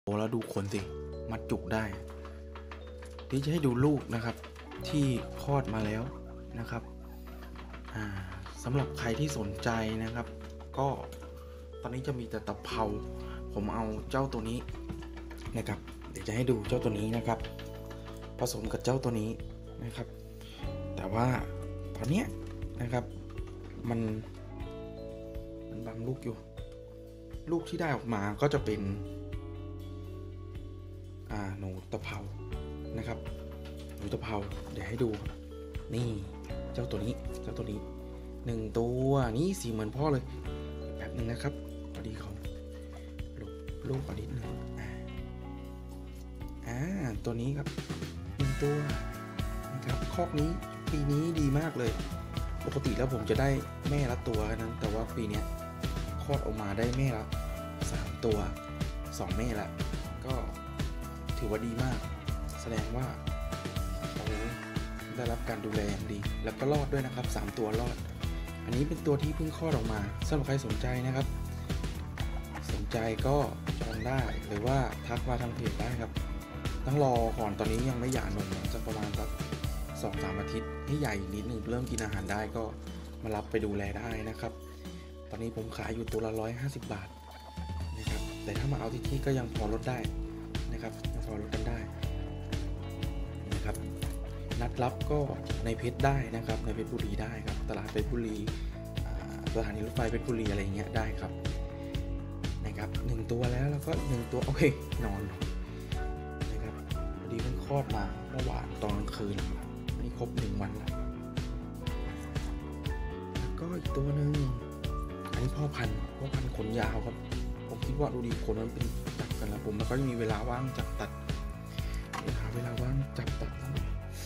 โอ้แล้วดูขนสิมัดจุกได้ที่จะให้ดูลูกนะครับที่คลอดมาแล้วนะครับสำหรับใครที่สนใจนะครับก็ตอนนี้จะมีแต่ตะเภาผมเอาเจ้าตัวนี้นะครับเดี๋ยวจะให้ดูเจ้าตัวนี้นะครับผสมกับเจ้าตัวนี้นะครับแต่ว่าตอนนี้นะครับมันบังลูกอยู่ลูกที่ได้ออกมาก็จะเป็นหนูตะเภานะครับหนูตะเภาเดี๋ยวให้ดูนี่เจ้าตัวนี้1ตัวนี่สีเหมือนพ่อเลยแบบนึงนะครับพอดีเขาลูกก่อนนิดนึงตัวนี้ครับ1ตัวนะครับคอกนี้ปีนี้ดีมากเลยปกติแล้วผมจะได้แม่ละตัวนั้นแต่ว่าปีนี้คลอดออกมาได้แม่ละ3ตัว2แม่ละก็ถือว่าดีมากแสดงว่าเขาได้รับการดูแลอย่างดีแล้วก็รอดด้วยนะครับ3ตัวรอดอันนี้เป็นตัวที่เพิ่งคลอดออกมาสำหรับใครสนใจนะครับสนใจก็จองได้หรือว่าทักมาทางเพจได้ครับต้องรอก่อนตอนนี้ยังไม่หย่านมจะประมาณสัก 2-3 อาทิตย์ให้ใหญ่นิดนึงเริ่มกินอาหารได้ก็มารับไปดูแลได้นะครับตอนนี้ผมขายอยู่ตัวละ150 บาทนะครับแต่ถ้ามาเอาที่ก็ยังพอลดได้นะครับยังพอลดกันได้นะครับนัดรับก็ในเพชรได้นะครับในเพชรบุรีได้ครับตลาดเพชรบุรีสถานีรถไฟเพชรบุรีอะไรเงี้ยได้ครับนะครับ1ตัวแล้วก็1ตัวโอเคนอนนะครับพอดีเพิ่งคลอดมาเมื่อวานตอนกลางคืนนี่ครบ1 วันแล้วก็อีกตัวหนึ่งอันนี้พ่อพันธุ์ขนยาวครับผมคิดว่าดูดีขนมันเป็นจับกันแล้วผมไม่ค่อยมีเวลาว่างจับตัดหาเวลาว่างจับตัดแล้ว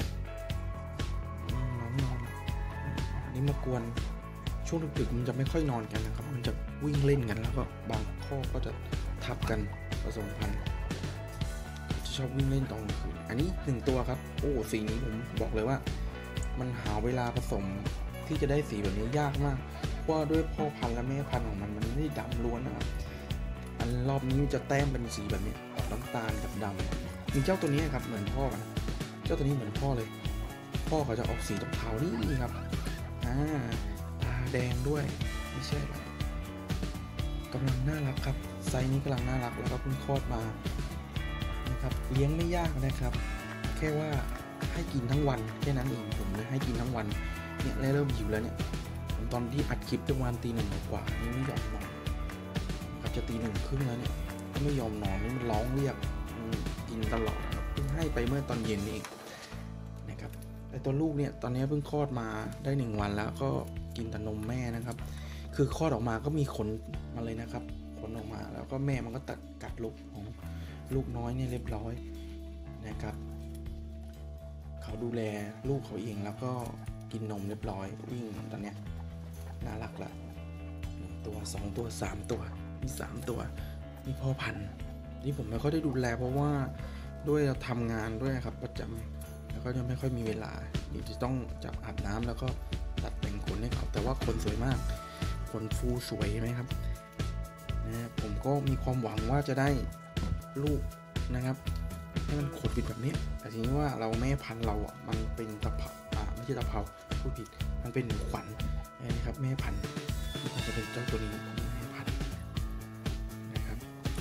น้องนอนนี่มากวนช่วงดึกๆมันจะไม่ค่อยนอนกันนะครับมันจะวิ่งเล่นกันแล้วก็บางข้อก็จะทับกันผสมพันธุ์จะชอบวิ่งเล่นตอนกลางคืนอันนี้1ตัวครับโอ้สีนี้ผมบอกเลยว่ามันหาเวลาผสมที่จะได้สีแบบนี้ยากมากเพราะด้วยพ่อพันธุ์และแม่พันธุ์ของมันไม่ได้ดำล้วนนะครับอันรอบนี้จะแต้มเป็นสีแบบนี้ออกน้ำตาลกับดำมีเจ้าตัวนี้ครับเหมือนพ่อกันเจ้าตัวนี้เหมือนพ่อเลยพ่อเขาจะออกสีเทาๆนี่ครับตาแดงด้วยไม่ใช่หรอกกำลังน่ารักครับไซส์นี้กำลังน่ารักแล้วก็เพิ่งคลอดมานะครับเลี้ยงไม่ยากนะครับแค่ว่าให้กินทั้งวันแค่นั้นเองผมเลยให้กินทั้งวันเนี่ยเริ่มหิวแล้วเนี่ยตอนที่อัดคลิปประมาณตี 1 กว่านี่ไม่ยอมนอนครับจะตี 1 ครึ่งแล้วเนี่ยไม่ยอมนอนนี่มันร้องเรียกกินตลอดเพิ่งให้ไปเมื่อตอนเย็นเองนะครับแต่ตัวลูกเนี่ยตอนนี้เพิ่งคลอดมาได้1 วันแล้วก็กินแต่นมแม่นะครับคือคลอดออกมาก็มีขนมาเลยนะครับขนออกมาแล้วก็แม่มันก็กัดลูกของลูกน้อยเนี่ยเรียบร้อยนะครับเขาดูแลลูกเขาเองแล้วก็กินนมเรียบร้อยวิ่งตอนเนี้ยน่ารักละ1 ตัว2 ตัว3 ตัวมี3 ตัวนี่พ่อพันธุ์นี่ผมไม่ค่อยได้ดูแลเพราะว่าด้วยเราทำงานด้วยครับประจำแล้วก็ยังไม่ค่อยมีเวลาจะต้องจับอาบน้ำแล้วก็ตัดแต่งขนให้เขาแต่ว่าขนสวยมากขนฟูสวยไหมครับนะผมก็มีความหวังว่าจะได้ลูกนะครับให้มันขนปิดแบบนี้แต่ทีนี้ว่าเราแม่พันธุ์เรามันเป็นตะเภาไม่ใช่ตะเภาพูดผิดมันเป็นหนูขวัญนะครับแม่พันธุ์มันจะเป็นเจ้าตัวนี้แม่พันธุ์นะครับ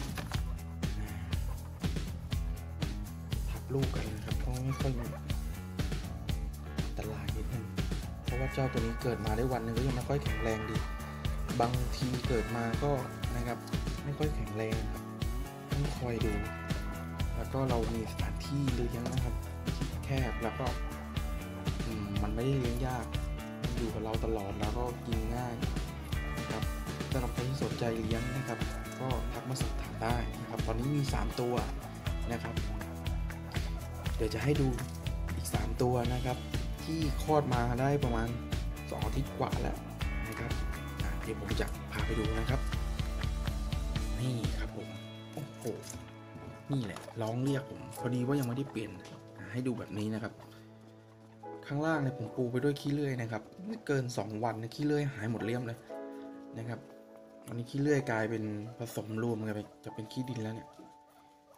ทับลูกกันนะครับเพราะไม่ค่อยอันตรายนิดนึงเพราะว่าเจ้าตัวนี้เกิดมาได้วันนึงก็ยังไม่ค่อยแข็งแรงดีบางทีเกิดมาก็นะครับไม่ค่อยแข็งแรงครับต้องคอยดูแล้วก็เรามีสถานที่เลี้ยงนะครับที่แคบแล้วก็มันไม่ได้เลี้ยงยากมันอยู่กับเราตลอดแล้วก็กินง่ายนะครับสำหรับใครที่สนใจเลี้ยงนะครับก็ทักมาสอบถามได้นะครับตอนนี้มี3 ตัวนะครับเดี๋ยวจะให้ดูอีก3 ตัวนะครับที่คลอดมาได้ประมาณ2 อาทิตย์กว่าแล้วนะครับเดี๋ยวผมจะพาไปดูนะครับนี่ครับผมโอ้โหนี่แหละร้องเรียกผมพอดีว่ายังไม่ได้เปลี่ยนให้ดูแบบนี้นะครับข้างล่างเนี่ยผมปูไปด้วยขี้เลื่อยนะครับไม่เกิน2 วันนะขี้เลื่อยหายหมดเลี่ยมเลยนะครับตอนนี้ขี้เลื่อยกลายเป็นผสมรวมกันไปจะเป็นขี้ดินแล้วเนี่ย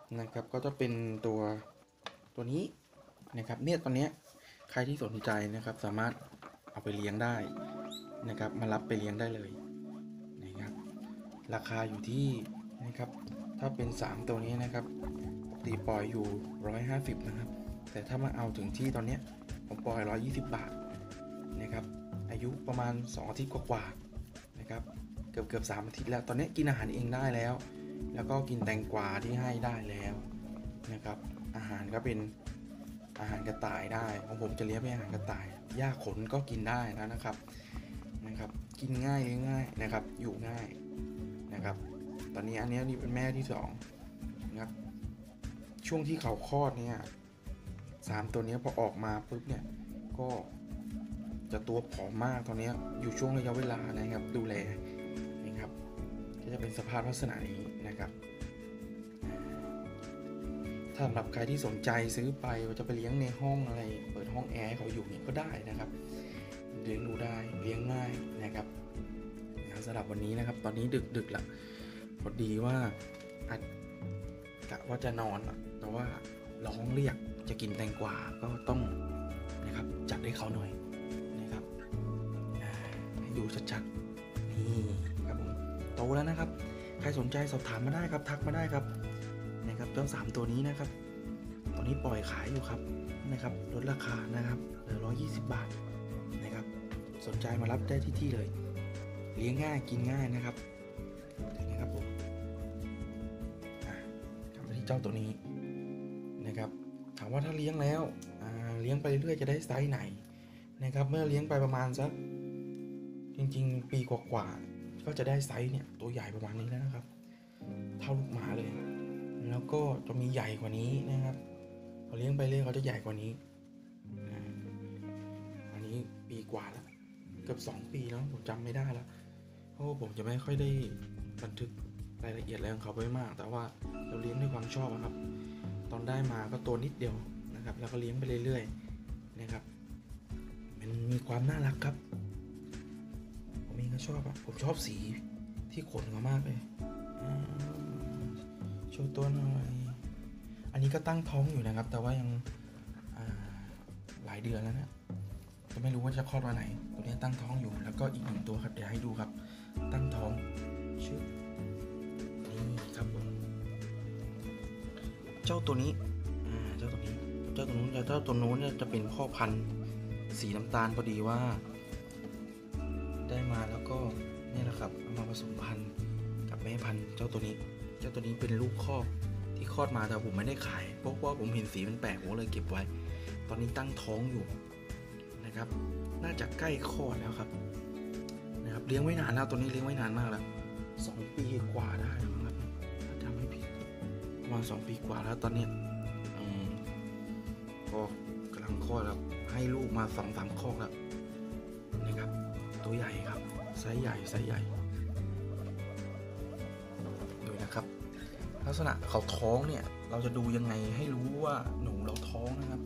นะครับก็จะเป็นตัวนี้นะครับเนี่ยตอนนี้ใครที่สนใจนะครับสามารถเอาไปเลี้ยงได้นะครับมารับไปเลี้ยงได้เลยนะครับราคาอยู่ที่นะครับถ้าเป็น3ตัวนี้นะครับปกติปล่อยอยู่150นะครับแต่ถ้ามาเอาถึงที่ตอนนี้ผมปล่อย120 บาทนะครับอายุประมาณ2 อาทิตย์กว่าๆนะครับเกือบ3 อาทิตย์แล้วตอนนี้กินอาหารเองได้แล้วก็กินแตงกวาที่ให้ได้แล้วนะครับอาหารก็เป็นอาหารกระต่ายได้ของผมจะเลี้ยงเป็นอาหารกระต่ายหญ้าขนก็กินได้นะครับกินง่ายเลี้ยงง่ายนะครับอยู่ง่ายนะครับตอนนี้อันนี้เป็นแม่ที่2นะครับช่วงที่เขาคลอดเนี่ย3ตัวนี้พอออกมาปุ๊บเนี่ยก็จะตัวผอมมากตอนนี้อยู่ช่วงระยะเวลานะครับดูแลนะครับก็จะเป็นสภาพลักษณะนี้นะครับสำหรับใครที่สนใจซื้อไปว่าจะไปเลี้ยงในห้องอะไรเปิดห้องแอร์เขาอยู่เนี่ยก็ได้นะครับเลี้ยงดูได้เลี้ยงง่ายนะครับสำหรับวันนี้นะครับตอนนี้ดึกละพอดีว่ากะว่าจะนอนแต่ว่าร้องเรียกจะกินแตงกวาก็ต้องนะครับจัดให้เขาหน่อยนะครับให้ดูชัดๆนี่ครับผมโตแล้วนะครับใครสนใจสอบถามมาได้ครับทักมาได้ครับนะครับเจ้า3ตัวนี้นะครับตอนนี้ปล่อยขายอยู่ครับนะครับลดราคานะครับเหลือ120 บาทนะครับสนใจมารับได้ที่เลยเลี้ยงง่ายกินง่ายนะครับผมกลับมาที่เจ้าตัวนี้นะครับถามว่าถ้าเลี้ยงแล้วเลี้ยงไปเรื่อยๆจะได้ไซส์ไหนนะครับเมื่อเลี้ยงไปประมาณสักจริงๆปีกว่าๆก็จะได้ไซส์เนี่ยตัวใหญ่ประมาณนี้แล้วนะครับเท่าลูกหมาเลยแล้วก็จะมีใหญ่กว่านี้นะครับพอเลี้ยงไปเรื่อยเขาจะใหญ่กว่านี้อันนี้ปีกว่าแล้วเกือบ2 ปีแล้วผมจำไม่ได้แล้วเพราะผมจะไม่ค่อยได้บันทึกรายละเอียดอะไรของเขาไว้มากแต่ว่าเราเลี้ยงด้วยความชอบนะครับตอนได้มาก็ตัวนิดเดียวนะครับแล้วก็เลี้ยงไปเรื่อยๆนะครับมันมีความน่ารักครับผมเองก็ชอบผมชอบสีที่ขนเขามากเลยโชว์ตัวหน่อยอันนี้ก็ตั้งท้องอยู่นะครับแต่ว่ายังหลายเดือนแล้วนะจะไม่รู้ว่าจะคลอดวันไหนตัวนี้ตั้งท้องอยู่แล้วก็อีก1 ตัวครับเดี๋ยวให้ดูครับตั้งท้องชื่อนี่ครับผมเจ้าตัวนี้เจ้าตัวนู้นเนี่ยจะเป็นพ่อพันธุ์สีน้ำตาลพอดีว่าได้มาแล้วก็นี่แหละครับเอามาผสมพันธุ์กับแม่พันธุ์เจ้าตัวนี้เป็นลูกคอกที่คลอดมาแต่ผมไม่ได้ขายเพราะว่าผมเห็นสีมันแปลกผมเลยเก็บไว้ตอนนี้ตั้งท้องอยู่นะครับน่าจะใกล้คลอดแล้วครับนะครับเลี้ยงไว้นานแล้วตัวนี้เลี้ยงไว้นานมากแล้ว2 ปีกว่าได้ครับถ้าจำไม่ผิดประมาณ2 ปีกว่าแล้วตอนนี้ก็กำลังคลอดแล้วให้ลูกมา2-3 คอกแล้วนะครับตัวใหญ่ครับไซส์ใหญ่ดูนะครับลักษณะเขาท้องเนี่ยเราจะดูยังไงให้รู้ว่าหนูเราท้องนะครับ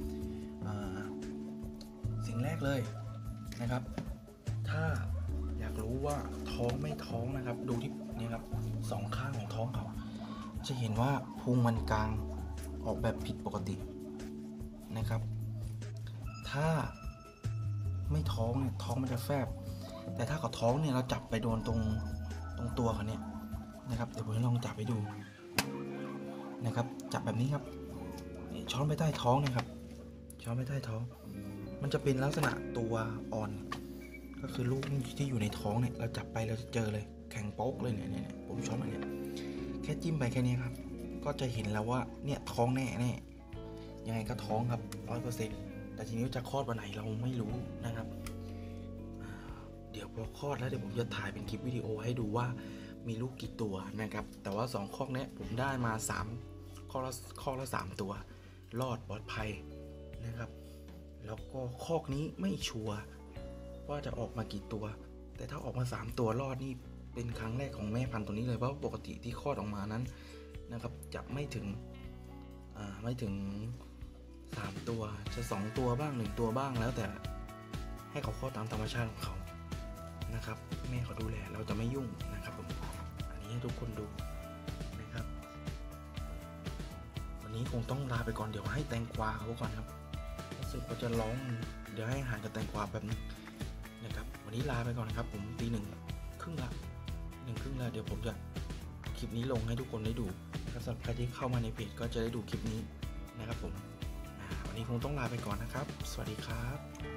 สิ่งแรกเลยนะครับถ้าอยากรู้ว่าท้องไม่ท้องนะครับดูที่นี่ครับ2 ข้างของท้องเขาจะเห็นว่าพุงมันกลางออกแบบผิดปกตินะครับถ้าไม่ท้องเนี่ยท้องมันจะแฟบแต่ถ้าเขาท้องเนี่ยเราจับไปโดนตรงตัวเขาเนี่ยนะครับเดี๋ยวผมลองจับไปดูนะครับจับแบบนี้ครับช้อนไปใต้ท้องนะครับช้อนไปใต้ท้องมันจะเป็นลักษณะตัวอ่อนก็คือลูกที่อยู่ในท้องเนี่ยเราจับไปเราจะเจอเลยแข็งโป๊กเลยเนี่ยผมช้อนมาเนี่ยแค่จิ้มไปแค่นี้ครับก็จะเห็นแล้วว่าเนี่ยท้องแน่ยังไงก็ท้องครับ100%แต่ทีนี้จะคลอดวันไหนเราไม่รู้นะครับเดี๋ยวพอคลอดแล้วเดี๋ยวผมจะถ่ายเป็นคลิปวิดีโอให้ดูว่ามีลูกกี่ตัวนะครับแต่ว่า2 คอกนี้ผมได้มา3 คอกละ 3 ตัวรอดปลอดภัยนะครับแล้วก็คอกนี้ไม่ชัวร์ว่าจะออกมากี่ตัวแต่ถ้าออกมา3 ตัวรอดนี่เป็นครั้งแรกของแม่พันธุ์ตัวนี้เลยเพราะปกติที่คลอดออกมานั้นนะครับจะไม่ถึง3 ตัวจะ2 ตัวบ้าง1 ตัวบ้างแล้วแต่ให้เขาคลอดตามธรรมชาติของเขานะครับแม่เขาดูแลเราจะไม่ยุ่งนะครับผมอันนี้ให้ทุกคนดูนะครับนี้คงต้องลาไปก่อนเดี๋ยวให้แตงกวาเขาก่อนครับรู้สึกว่าจะร้องเดี๋ยวให้อาหารกับแตงกวาแบบนึงนะครับวันนี้ลาไปก่อนครับผมตี 1:30ละ1:30แล้วเดี๋ยวผมจะคลิปนี้ลงให้ทุกคนได้ดูนะครับสำหรับใครที่เข้ามาในเพจก็จะได้ดูคลิปนี้นะครับผมวันนี้คงต้องลาไปก่อนนะครับสวัสดีครับ